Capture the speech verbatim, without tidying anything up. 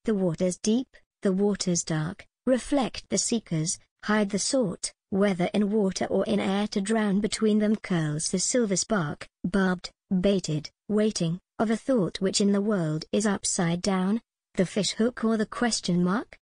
The waters deep, the waters dark, reflect the seekers, hide the sought, whether in water or in air. To drown between them curls the silver spark, barbed, baited, waiting, of a thought which in the world is upside down, the fish hook or the question mark.